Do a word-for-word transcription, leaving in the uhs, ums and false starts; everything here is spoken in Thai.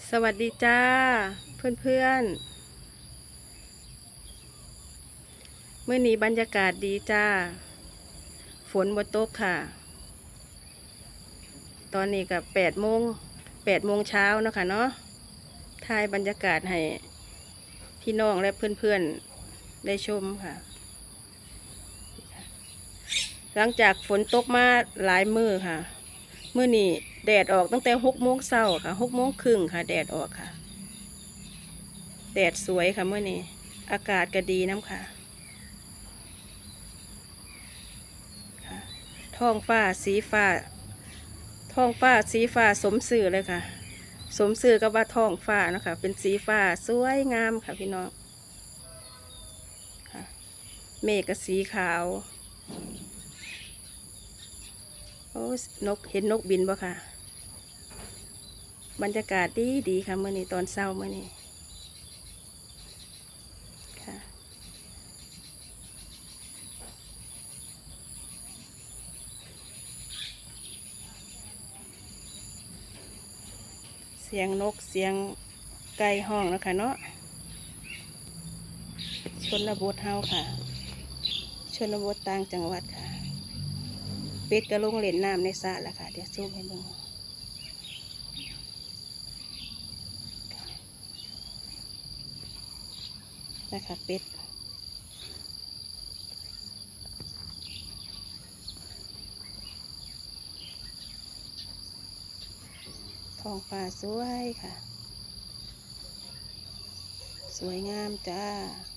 สวัสดีจ้าเพื่อนๆเมื่อนี้บรรยากาศดีจ้าฝนบ่ตกค่ะ ตอนนี้กับแปดโมงแปดโมงเช้าเนาะค่ะเนาะถ่ายบรรยากาศให้พี่น้องและเพื่อนๆได้ชมค่ะหลังจากฝนตกมาหลายมื้อค่ะมื้อนี้แดดออกตั้งแต่หกโมงเช้าค่ะหกโมงครึ่งค่ะแดดออกค่ะแดดสวยค่ะมื้อนี้อากาศก็ดีน้ำค่ะท้องฟ้าสีฟ้าท้องฟ้าสีฟ้าสมสื่อเลยค่ะสมสื่อกับว่าท้องฟ้านะคะเป็นสีฟ้าสวยงามค่ะพี่น้องค่ะเมฆก็สีขาวโอ้นกเห็นนกบินบ่ค่ะบรรยากาศดีดีค่ะเมื่อนี้ตอนเช้าเมื่อนี้ค่ะเสียงนกเสียงไก่ห้องนะคะเนาะชนบทเฮาค่ะชนบทต่างจังหวัดค่ะเป็ดก็ลงเล่นน้ำในสระแล้วค่ะเดี๋ยวซูมให้ดูนะคะเป็ดท้องฟ้าสวยค่ะสวยงามจ้า